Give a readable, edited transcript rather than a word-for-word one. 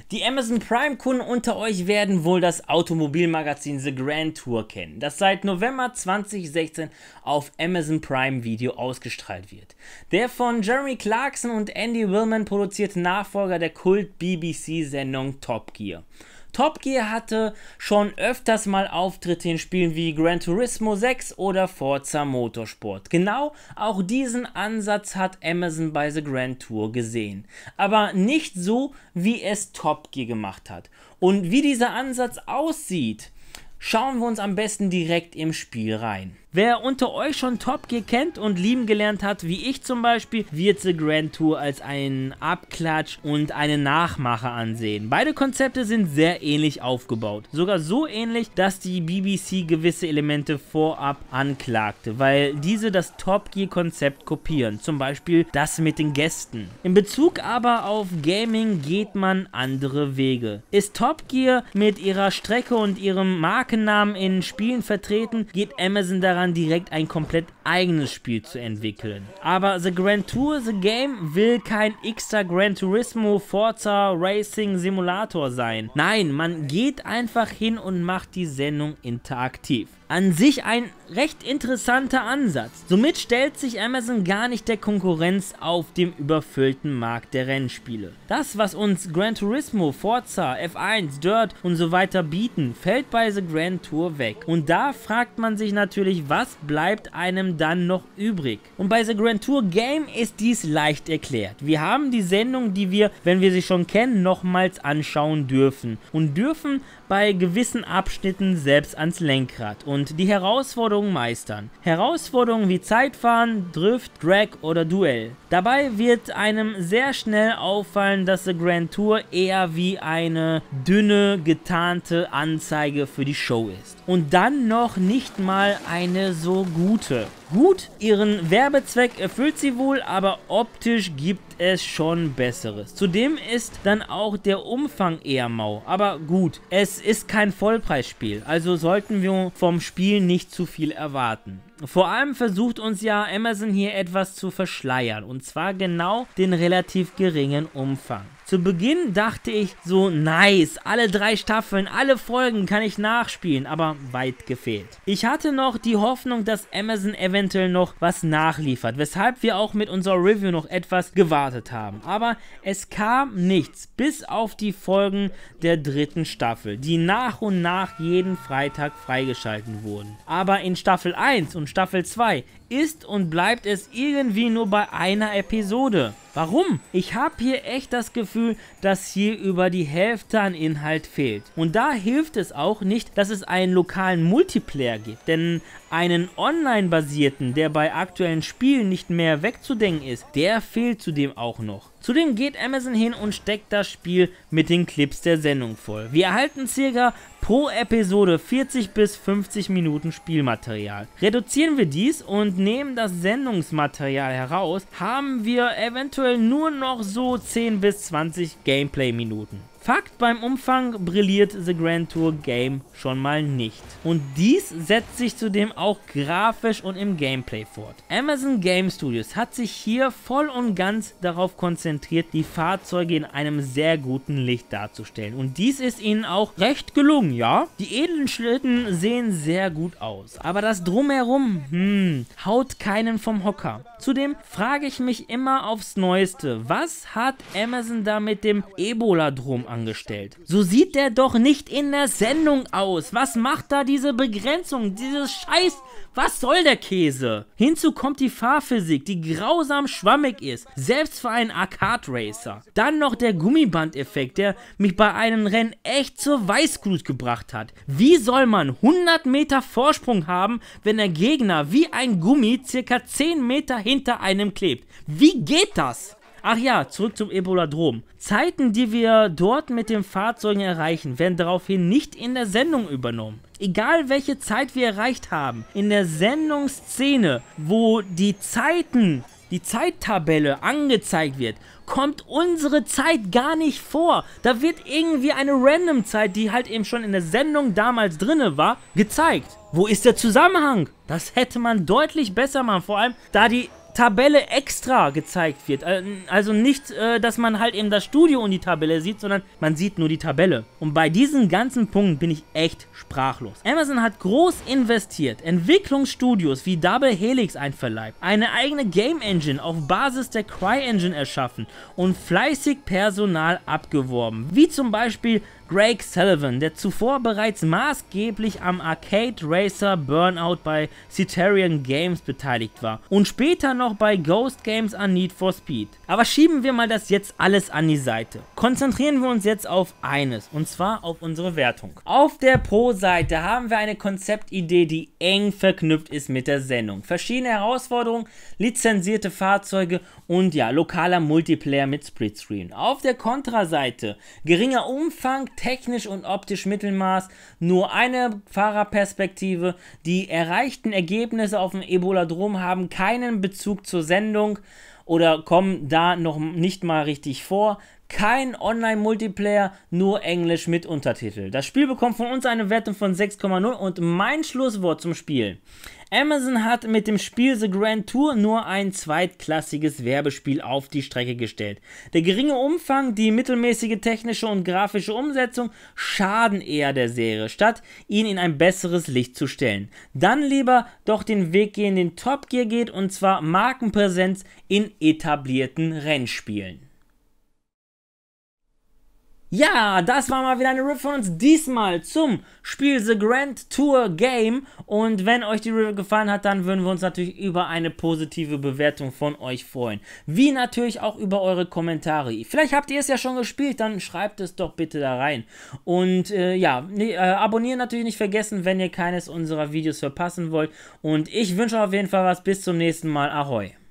Die Amazon Prime Kunden unter euch werden wohl das Automobilmagazin The Grand Tour kennen, das seit November 2016 auf Amazon Prime Video ausgestrahlt wird. Der von Jeremy Clarkson und Andy Willman produzierte Nachfolger der Kult-BBC-Sendung Top Gear. Top Gear hatte schon öfters mal Auftritte in Spielen wie Gran Turismo 6 oder Forza Motorsport. Genau auch diesen Ansatz hat Amazon bei The Grand Tour gesehen. Aber nicht so, wie es Top Gear gemacht hat. Und wie dieser Ansatz aussieht, schauen wir uns am besten direkt im Spiel rein. Wer unter euch schon Top Gear kennt und lieben gelernt hat, wie ich zum Beispiel, wird The Grand Tour als einen Abklatsch und einen Nachmacher ansehen. Beide Konzepte sind sehr ähnlich aufgebaut. Sogar so ähnlich, dass die BBC gewisse Elemente vorab anklagte, weil diese das Top Gear Konzept kopieren. Zum Beispiel das mit den Gästen. In Bezug aber auf Gaming geht man andere Wege. Ist Top Gear mit ihrer Strecke und ihrem Markennamen in Spielen vertreten, geht Amazon daran, direkt ein komplett eigenes Spiel zu entwickeln. Aber The Grand Tour, The Game, will kein extra Gran Turismo Forza Racing Simulator sein. Nein, man geht einfach hin und macht die Sendung interaktiv. An sich ein recht interessanter Ansatz. Somit stellt sich Amazon gar nicht der Konkurrenz auf dem überfüllten Markt der Rennspiele. Das, was uns Gran Turismo, Forza, F1, Dirt und so weiter bieten, fällt bei The Grand Tour weg. Und da fragt man sich natürlich, was bleibt einem dann noch übrig? Und bei The Grand Tour Game ist dies leicht erklärt. Wir haben die Sendung, die wir, wenn wir sie schon kennen, nochmals anschauen dürfen. Und dürfen bei gewissen Abschnitten selbst ans Lenkrad und die Herausforderungen meistern. Herausforderungen wie Zeitfahren, Drift, Drag oder Duell. Dabei wird einem sehr schnell auffallen, dass The Grand Tour eher wie eine dünne, getarnte Anzeige für die Show ist. Und dann noch nicht mal eine so gute. Gut, ihren Werbezweck erfüllt sie wohl, aber optisch gibt es schon Besseres. Zudem ist dann auch der Umfang eher mau. Aber gut, es ist kein Vollpreisspiel, also sollten wir vom Spiel nicht zu viel erwarten. Vor allem versucht uns ja Amazon hier etwas zu verschleiern, und zwar genau den relativ geringen Umfang. Zu Beginn dachte ich so, nice, alle 3 Staffeln, alle Folgen kann ich nachspielen, aber weit gefehlt. Ich hatte noch die Hoffnung, dass Amazon eventuell noch was nachliefert, weshalb wir auch mit unserer Review noch etwas gewartet haben. Aber es kam nichts, bis auf die Folgen der 3. Staffel, die nach und nach jeden Freitag freigeschalten wurden. Aber in Staffel 1 und Staffel 2 ist und bleibt es irgendwie nur bei einer Episode. Warum? Ich habe hier echt das Gefühl, dass hier über die Hälfte an Inhalt fehlt. Und da hilft es auch nicht, dass es einen lokalen Multiplayer gibt, denn einen online-basierten, der bei aktuellen Spielen nicht mehr wegzudenken ist, der fehlt zudem auch noch. Zudem geht Amazon hin und steckt das Spiel mit den Clips der Sendung voll. Wir erhalten circa pro Episode 40 bis 50 Minuten Spielmaterial. Reduzieren wir dies und nehmen das Sendungsmaterial heraus, haben wir eventuell nur noch so 10 bis 20 Gameplay-Minuten. Fakt, beim Umfang brilliert The Grand Tour Game schon mal nicht. Und dies setzt sich zudem auch grafisch und im Gameplay fort. Amazon Game Studios hat sich hier voll und ganz darauf konzentriert, die Fahrzeuge in einem sehr guten Licht darzustellen. Und dies ist ihnen auch recht gelungen, ja? Die edlen Schlitten sehen sehr gut aus. Aber das Drumherum, haut keinen vom Hocker. Zudem frage ich mich immer aufs Neueste, was hat Amazon da mit dem Ebola-Drum angestellt? So sieht der doch nicht in der Sendung aus. Was macht da diese Begrenzung, dieses Scheiß? Was soll der Käse? Hinzu kommt die Fahrphysik, die grausam schwammig ist, selbst für einen Arcade-Racer. Dann noch der Gummibandeffekt, der mich bei einem Rennen echt zur Weißglut gebracht hat. Wie soll man 100 Meter Vorsprung haben, wenn der Gegner wie ein Gummi circa 10 Meter hinter einem klebt? Wie geht das? Ach ja, zurück zum Ebola-Drom. Zeiten, die wir dort mit den Fahrzeugen erreichen, werden daraufhin nicht in der Sendung übernommen. Egal welche Zeit wir erreicht haben, in der Sendungsszene, wo die Zeittabelle angezeigt wird, kommt unsere Zeit gar nicht vor. Da wird irgendwie eine random Zeit, die halt eben schon in der Sendung damals drinne war, gezeigt. Wo ist der Zusammenhang? Das hätte man deutlich besser machen, vor allem da die Tabelle extra gezeigt wird. Also nicht, dass man halt eben das Studio und die Tabelle sieht, sondern man sieht nur die Tabelle. Und bei diesen ganzen Punkten bin ich echt sprachlos. Amazon hat groß investiert, Entwicklungsstudios wie Double Helix einverleibt, eine eigene Game Engine auf Basis der CryEngine erschaffen und fleißig Personal abgeworben, wie zum Beispiel Greg Sullivan, der zuvor bereits maßgeblich am Arcade Racer Burnout bei Criterion Games beteiligt war und später noch bei Ghost Games an Need for Speed. Aber schieben wir mal das jetzt alles an die Seite. Konzentrieren wir uns jetzt auf eines, und zwar auf unsere Wertung. Auf der Pro-Seite haben wir eine Konzeptidee, die eng verknüpft ist mit der Sendung. Verschiedene Herausforderungen, lizenzierte Fahrzeuge und ja, lokaler Multiplayer mit Splitscreen. Auf der Kontra-Seite geringer Umfang, technisch und optisch Mittelmaß, nur eine Fahrerperspektive, die erreichten Ergebnisse auf dem Ebola-Drom haben keinen Bezug zur Sendung oder kommen da noch nicht mal richtig vor. Kein Online-Multiplayer, nur Englisch mit Untertitel. Das Spiel bekommt von uns eine Wertung von 6,0 und mein Schlusswort zum Spiel. Amazon hat mit dem Spiel The Grand Tour nur ein zweitklassiges Werbespiel auf die Strecke gestellt. Der geringe Umfang, die mittelmäßige technische und grafische Umsetzung schaden eher der Serie, statt ihn in ein besseres Licht zu stellen. Dann lieber doch den Weg gehen, den Top Gear geht, und zwar Markenpräsenz in etablierten Rennspielen. Ja, das war mal wieder eine Review von uns, diesmal zum Spiel The Grand Tour Game, und wenn euch die Review gefallen hat, dann würden wir uns natürlich über eine positive Bewertung von euch freuen, wie natürlich auch über eure Kommentare. Vielleicht habt ihr es ja schon gespielt, dann schreibt es doch bitte da rein, und ja, abonnieren natürlich nicht vergessen, wenn ihr keines unserer Videos verpassen wollt, und ich wünsche euch auf jeden Fall was, bis zum nächsten Mal, ahoi.